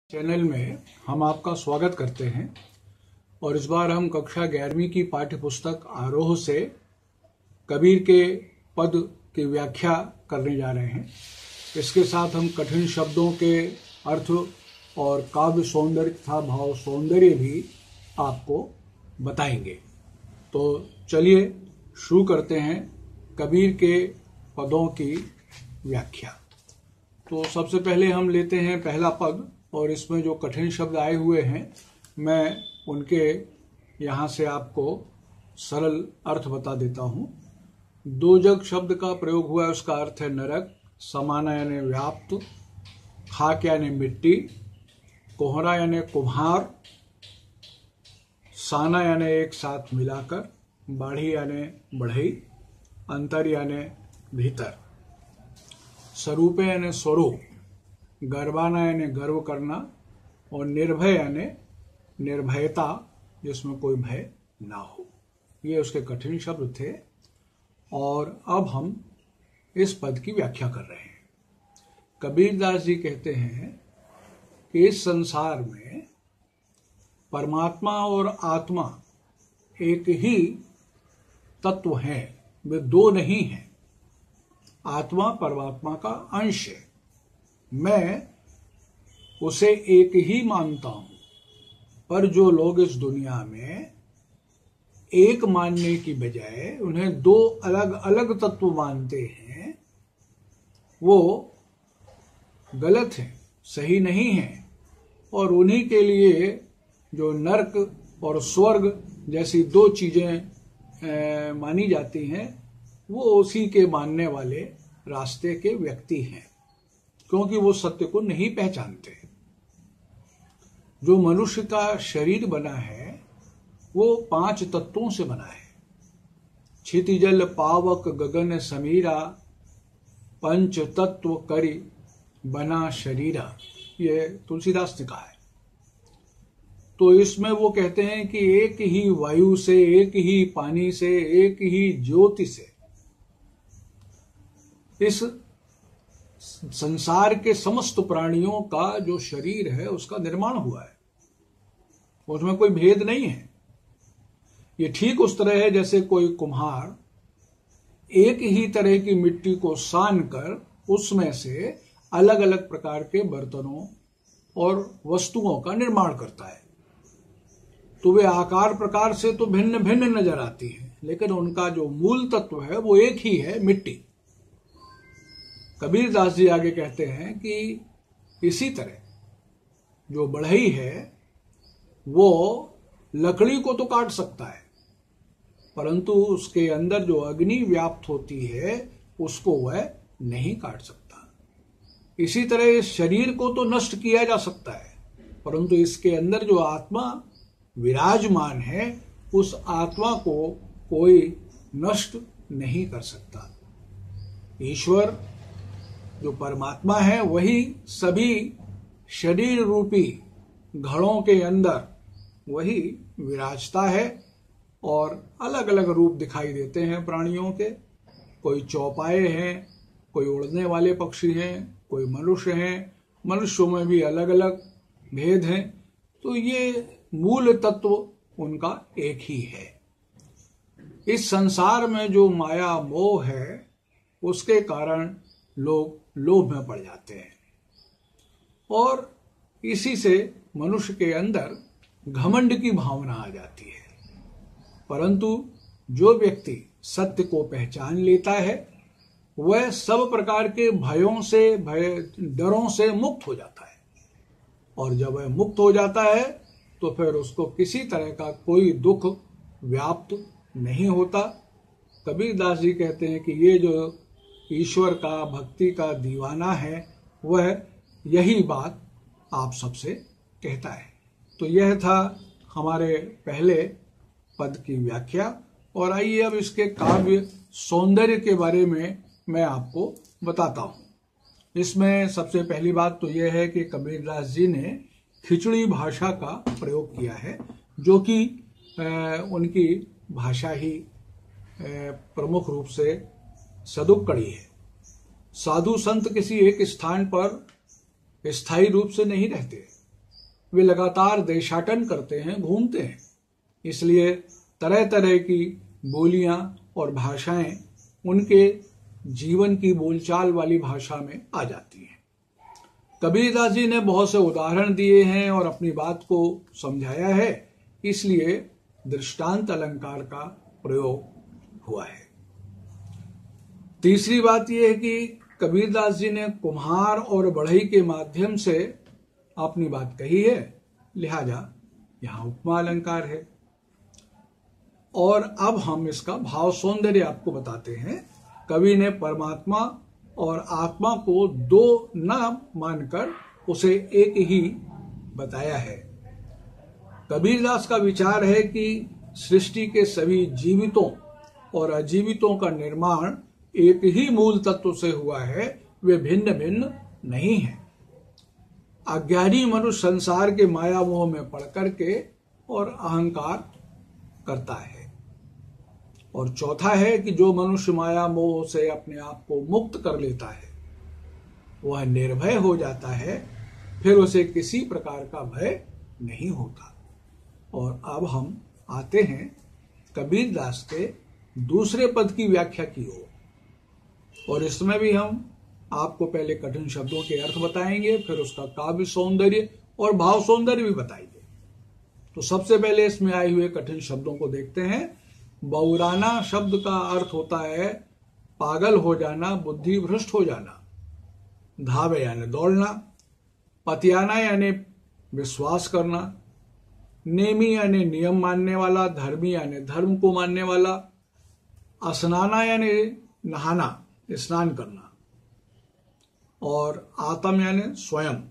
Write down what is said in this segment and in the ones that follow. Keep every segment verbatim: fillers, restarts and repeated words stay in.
Channel में हम आपका स्वागत करते हैं और इस बार हम कक्षा ग्यारहवीं की पाठ्य पुस्तक आरोह से कबीर के पद की व्याख्या करने जा रहे हैं। इसके साथ हम कठिन शब्दों के अर्थ और काव्य सौंदर्य तथा भाव सौंदर्य भी आपको बताएंगे। तो चलिए शुरू करते हैं कबीर के पदों की व्याख्या। तो सबसे पहले हम लेते हैं पहला पद और इसमें जो कठिन शब्द आए हुए हैं मैं उनके यहाँ से आपको सरल अर्थ बता देता हूँ। दो जग शब्द का प्रयोग हुआ है, उसका अर्थ है नरक, समाना यानी व्याप्त, खाक यानी मिट्टी, कोहरा यानी कुम्हार, साना यानी एक साथ मिलाकर, बाढ़ी यानी बढ़ई, अंतर यानी भीतर, स्वरूप यानी स्वरूप, गर्वाना यानी गर्व करना और निर्भय यानी निर्भयता जिसमें कोई भय ना हो। ये उसके कठिन शब्द थे और अब हम इस पद की व्याख्या कर रहे हैं। कबीरदास जी कहते हैं कि इस संसार में परमात्मा और आत्मा एक ही तत्व है, वे दो नहीं हैं। आत्मा परमात्मा का अंश है, मैं उसे एक ही मानता हूं। पर जो लोग इस दुनिया में एक मानने की बजाय उन्हें दो अलग अलग तत्व मानते हैं, वो गलत है, सही नहीं है। और उन्हीं के लिए जो नरक और स्वर्ग जैसी दो चीजें मानी जाती हैं, वो उसी के मानने वाले रास्ते के व्यक्ति हैं, क्योंकि वो सत्य को नहीं पहचानते। जो मनुष्य का शरीर बना है वो पांच तत्वों से बना है। क्षितिजल पावक गगन समीरा, पंच तत्व करी बना शरीरा, ये तुलसीदास ने कहा है। तो इसमें वो कहते हैं कि एक ही वायु से, एक ही पानी से, एक ही ज्योति से इस संसार के समस्त प्राणियों का जो शरीर है उसका निर्माण हुआ है, उसमें कोई भेद नहीं है। ये ठीक उस तरह है जैसे कोई कुम्हार एक ही तरह की मिट्टी को सान कर उसमें से अलग अलग प्रकार के बर्तनों और वस्तुओं का निर्माण करता है। तो वे आकार प्रकार से तो भिन्न भिन्न नजर आती हैं, लेकिन उनका जो मूल तत्व है वो एक ही है, मिट्टी। कबीरदास जी आगे कहते हैं कि इसी तरह जो बढ़ई है वो लकड़ी को तो काट सकता है, परंतु उसके अंदर जो अग्नि व्याप्त होती है उसको वह नहीं काट सकता। इसी तरह इस शरीर को तो नष्ट किया जा सकता है, परंतु इसके अंदर जो आत्मा विराजमान है उस आत्मा को कोई नष्ट नहीं कर सकता। ईश्वर जो परमात्मा है वही सभी शरीर रूपी घड़ों के अंदर वही विराजता है और अलग अलग रूप दिखाई देते हैं प्राणियों के। कोई चौपाए हैं, कोई उड़ने वाले पक्षी हैं, कोई मनुष्य हैं, मनुष्यों में भी अलग अलग भेद हैं। तो ये मूल तत्व उनका एक ही है। इस संसार में जो माया मोह है उसके कारण लोग लोभ में पड़ जाते हैं और इसी से मनुष्य के अंदर घमंड की भावना आ जाती है। परंतु जो व्यक्ति सत्य को पहचान लेता है वह सब प्रकार के भयों से, भय डरों से मुक्त हो जाता है। और जब वह मुक्त हो जाता है तो फिर उसको किसी तरह का कोई दुख व्याप्त नहीं होता। कबीरदास जी कहते हैं कि ये जो ईश्वर का, भक्ति का दीवाना है वह यही बात आप सबसे कहता है। तो यह था हमारे पहले पद की व्याख्या। और आइए अब इसके काव्य सौंदर्य के बारे में मैं आपको बताता हूँ। इसमें सबसे पहली बात तो यह है कि कबीरदास जी ने खिचड़ी भाषा का प्रयोग किया है, जो कि उनकी भाषा ही प्रमुख रूप से सदुक्कड़ी है। साधु संत किसी एक स्थान पर स्थायी रूप से नहीं रहते, वे लगातार देशाटन करते हैं, घूमते हैं। इसलिए तरह तरह की बोलियां और भाषाएं उनके जीवन की बोलचाल वाली भाषा में आ जाती हैं। कबीरदास जी ने बहुत से उदाहरण दिए हैं और अपनी बात को समझाया है, इसलिए दृष्टांत अलंकार का प्रयोग हुआ है। तीसरी बात यह है कि कबीरदास जी ने कुम्हार और बढ़ई के माध्यम से अपनी बात कही है, लिहाजा यहां उपमा अलंकार है। और अब हम इसका भाव सौंदर्य आपको बताते हैं। कवि ने परमात्मा और आत्मा को दो न मानकर उसे एक ही बताया है। कबीरदास का विचार है कि सृष्टि के सभी जीवितों और अजीवितों का निर्माण एक ही मूल तत्व से हुआ है, वे भिन्न भिन्न नहीं है। अज्ञानी मनुष्य संसार के माया मोह में पड़ करके और अहंकार करता है। और चौथा है कि जो मनुष्य माया मोह से अपने आप को मुक्त कर लेता है, वह निर्भय हो जाता है, फिर उसे किसी प्रकार का भय नहीं होता। और अब हम आते हैं कबीरदास के दूसरे पद की व्याख्या की ओर, और इसमें भी हम आपको पहले कठिन शब्दों के अर्थ बताएंगे, फिर उसका काव्य सौंदर्य और भाव सौंदर्य भी बताएंगे। तो सबसे पहले इसमें आए हुए कठिन शब्दों को देखते हैं। बौराना शब्द का अर्थ होता है पागल हो जाना, बुद्धि भ्रष्ट हो जाना। धावे यानी दौड़ना, पतियाना यानी विश्वास करना, नेमी यानी नियम मानने वाला, धर्मी यानी धर्म को मानने वाला, स्नाना यानी नहाना, स्नान करना, और आत्म यानी स्वयं।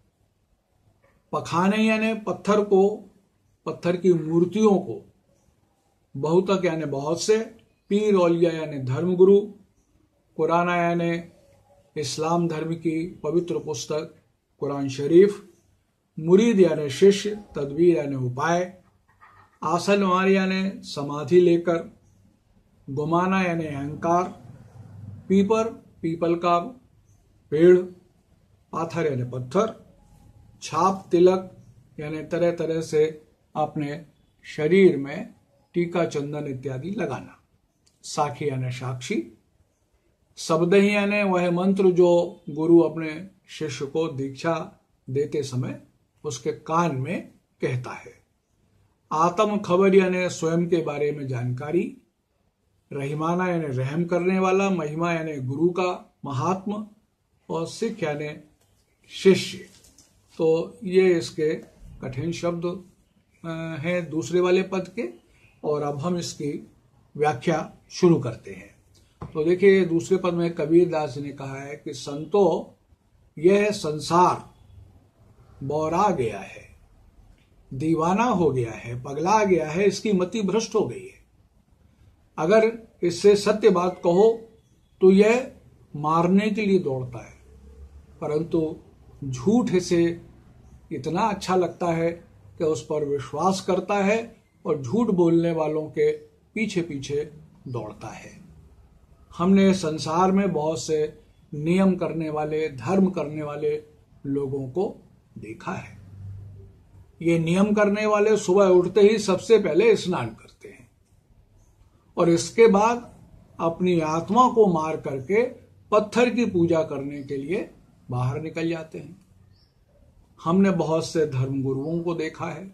पखाने यानी पत्थर को, पत्थर की मूर्तियों को। बहुतक यानी बहुत से। पीर औलिया यानी धर्मगुरु। कुराना यानी इस्लाम धर्म की पवित्र पुस्तक कुरान शरीफ। मुरीद यानी शिष्य, तदबीर यानी उपाय। आसन वार यानी समाधि लेकर। गुमाना यानी अहंकार। पीपर, पीपल का पेड़। पाथर यानी पत्थर। छाप, तिलक यानी तरह तरह से अपने शरीर में टीका चंदन इत्यादि लगाना। साखी यानी साक्षी। शब्द ही यानी वह मंत्र जो गुरु अपने शिष्य को दीक्षा देते समय उसके कान में कहता है। आत्म खबर यानी स्वयं के बारे में जानकारी। रहीमाना यानी रहम करने वाला। महिमा यानी गुरु का महात्म। और सिख यानी शिष्य। तो ये इसके कठिन शब्द हैं दूसरे वाले पद के, और अब हम इसकी व्याख्या शुरू करते हैं। तो देखिए, दूसरे पद में कबीरदास ने कहा है कि संतो यह संसार बौरा गया है, दीवाना हो गया है, पगला गया है, इसकी मति भ्रष्ट हो गई है। अगर इससे सत्य बात कहो तो यह मारने के लिए दौड़ता है, परंतु झूठ इसे इतना अच्छा लगता है कि उस पर विश्वास करता है और झूठ बोलने वालों के पीछे पीछे दौड़ता है। हमने संसार में बहुत से नियम करने वाले, धर्म करने वाले लोगों को देखा है। ये नियम करने वाले सुबह उठते ही सबसे पहले स्नान करते हैं और इसके बाद अपनी आत्मा को मार करके पत्थर की पूजा करने के लिए बाहर निकल जाते हैं। हमने बहुत से धर्मगुरुओं को देखा है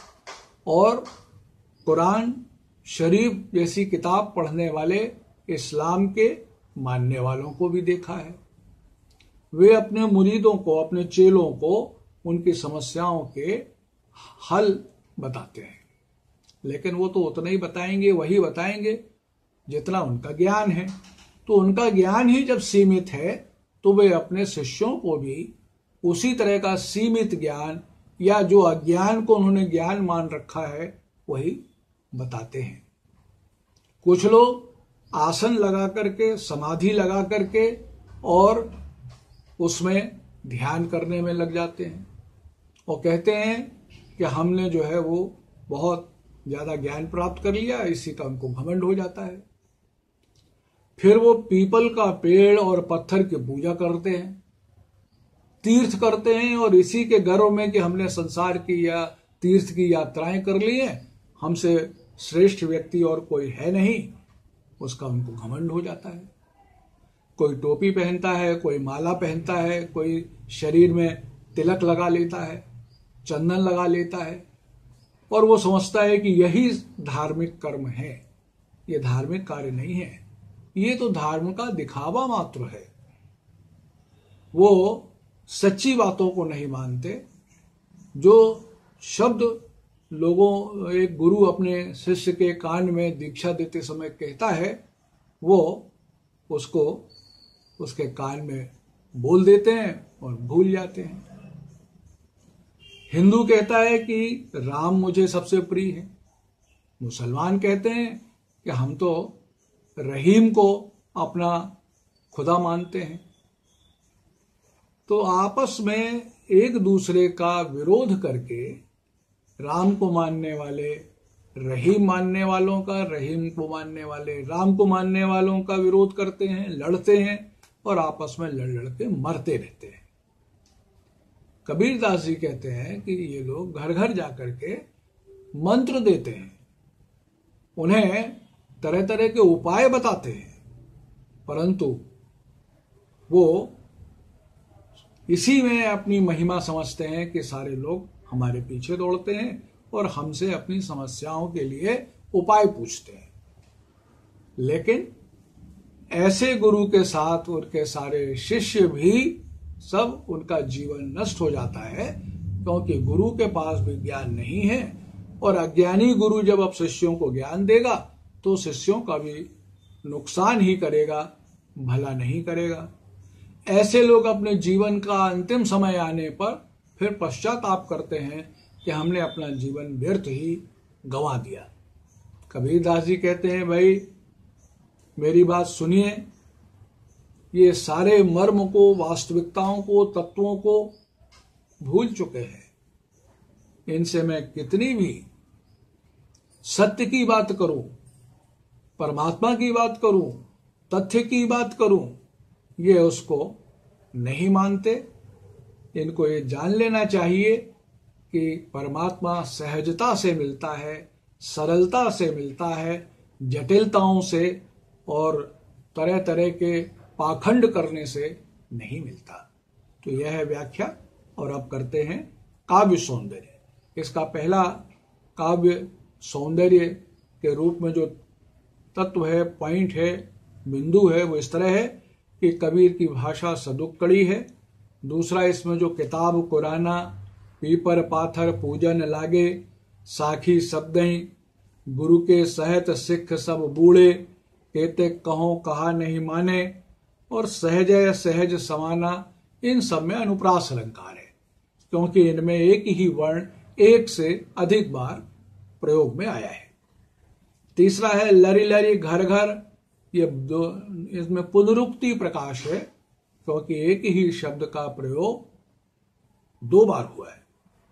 और कुरान शरीफ जैसी किताब पढ़ने वाले इस्लाम के मानने वालों को भी देखा है। वे अपने मुरीदों को, अपने चेलों को उनकी समस्याओं के हल बताते हैं, लेकिन वो तो उतना ही बताएंगे, वही बताएंगे जितना उनका ज्ञान है। तो उनका ज्ञान ही जब सीमित है तो वे अपने शिष्यों को भी उसी तरह का सीमित ज्ञान या जो अज्ञान को उन्होंने ज्ञान मान रखा है वही बताते हैं। कुछ लोग आसन लगा करके, समाधि लगा करके और उसमें ध्यान करने में लग जाते हैं और कहते हैं कि हमने जो है वो बहुत ज्यादा ज्ञान प्राप्त कर लिया, इसी का उनको घमंड हो जाता है। फिर वो पीपल का पेड़ और पत्थर की पूजा करते हैं तीर्थ करते हैं और इसी के गर्व में कि हमने संसार की या तीर्थ की यात्राएं कर ली हैं, हमसे श्रेष्ठ व्यक्ति और कोई है नहीं, उसका उनको घमंड हो जाता है। कोई टोपी पहनता है, कोई माला पहनता है, कोई शरीर में तिलक लगा लेता है, चंदन लगा लेता है और वो समझता है कि यही धार्मिक कर्म है। ये धार्मिक कार्य नहीं है, ये तो धर्म का दिखावा मात्र है। वो सच्ची बातों को नहीं मानते। जो शब्द लोगों एक गुरु अपने शिष्य के कान में दीक्षा देते समय कहता है, वो उसको उसके कान में बोल देते हैं और भूल जाते हैं। हिंदू कहता है कि राम मुझे सबसे प्रिय है, मुसलमान कहते हैं कि हम तो रहीम को अपना खुदा मानते हैं। तो आपस में एक दूसरे का विरोध करके राम को मानने वाले रहीम मानने वालों का, रहीम को मानने वाले राम को मानने वालों का विरोध करते हैं, लड़ते हैं और आपस में लड़ लड़ के मरते रहते हैं। कबीरदास जी कहते हैं कि ये लोग घर घर जाकर के मंत्र देते हैं, उन्हें तरह तरह के उपाय बताते हैं, परंतु वो इसी में अपनी महिमा समझते हैं कि सारे लोग हमारे पीछे दौड़ते हैं और हमसे अपनी समस्याओं के लिए उपाय पूछते हैं। लेकिन ऐसे गुरु के साथ उनके सारे शिष्य भी सब उनका जीवन नष्ट हो जाता है, क्योंकि गुरु के पास भी ज्ञान नहीं है और अज्ञानी गुरु जब अब शिष्यों को ज्ञान देगा तो शिष्यों का भी नुकसान ही करेगा, भला नहीं करेगा। ऐसे लोग अपने जीवन का अंतिम समय आने पर फिर पश्चाताप करते हैं कि हमने अपना जीवन व्यर्थ ही गंवा दिया। कबीरदास जी कहते हैं, भाई मेरी बात सुनिए, ये सारे मर्म को, वास्तविकताओं को, तत्वों को भूल चुके हैं। इनसे मैं कितनी भी सत्य की बात करूं, परमात्मा की बात करूं, तथ्य की बात करूं, ये उसको नहीं मानते। इनको ये जान लेना चाहिए कि परमात्मा सहजता से मिलता है, सरलता से मिलता है, जटिलताओं से और तरह तरह के पाखंड करने से नहीं मिलता। तो यह है व्याख्या। और अब करते हैं काव्य सौंदर्य। इसका पहला काव्य सौंदर्य के रूप में जो तत्व है, पॉइंट है, बिंदु है, वो इस तरह है कि कबीर की भाषा सदुक्कड़ी है। दूसरा, इसमें जो किताब कुराना, पीपर पाथर पूजन लागे, साखी शब्दई, गुरु के सहत सिख सब बूढ़े, कहते कहो कहा नहीं माने, और सहज सहज समाना, इन सब में अनुप्रास अलंकार है, क्योंकि इनमें एक ही वर्ण एक से अधिक बार प्रयोग में आया है। तीसरा है लरी लरी घर घर, ये दो, इसमें पुनरुक्ति प्रकाश है, क्योंकि एक ही शब्द का प्रयोग दो बार हुआ है।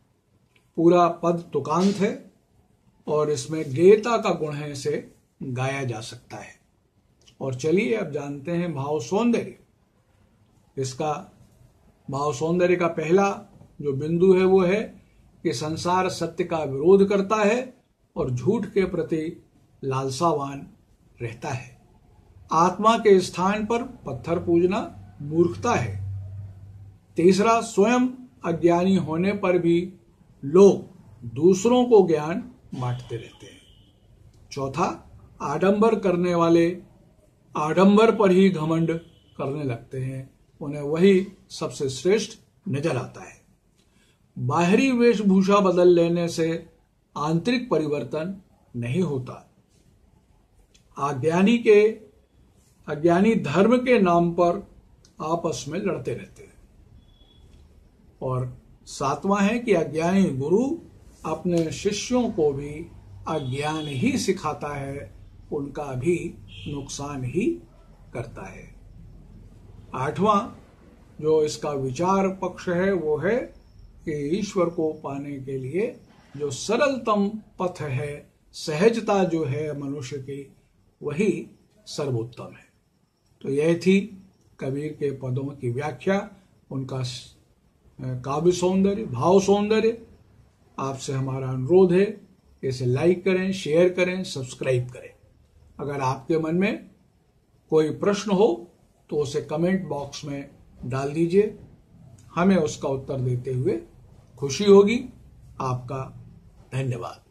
पूरा पद तुकांत है और इसमें गेयता का गुण है, इसे गाया जा सकता है। और चलिए अब जानते हैं भाव सौंदर्य। इसका भाव सौंदर्य का पहला जो बिंदु है वो है कि संसार सत्य का विरोध करता है और झूठ के प्रति लालसावान रहता है। आत्मा के स्थान पर पत्थर पूजना मूर्खता है। तीसरा, स्वयं अज्ञानी होने पर भी लोग दूसरों को ज्ञान बांटते रहते हैं। चौथा, आडंबर करने वाले आडंबर पर ही घमंड करने लगते हैं, उन्हें वही सबसे श्रेष्ठ नजर आता है। बाहरी वेशभूषा बदल लेने से आंतरिक परिवर्तन नहीं होता। अज्ञानी के अज्ञानी धर्म के नाम पर आपस में लड़ते रहते हैं। और सातवां है कि अज्ञानी गुरु अपने शिष्यों को भी अज्ञान ही सिखाता है, उनका भी नुकसान ही करता है। आठवां जो इसका विचार पक्ष है वो है कि ईश्वर को पाने के लिए जो सरलतम पथ है, सहजता जो है मनुष्य की, वही सर्वोत्तम है। तो यह थी कबीर के पदों की व्याख्या, उनका काव्य सौंदर्य, भाव सौंदर्य। आपसे हमारा अनुरोध है कि इसे लाइक करें, शेयर करें, सब्सक्राइब करें। अगर आपके मन में कोई प्रश्न हो तो उसे कमेंट बॉक्स में डाल दीजिए, हमें उसका उत्तर देते हुए खुशी होगी। आपका धन्यवाद।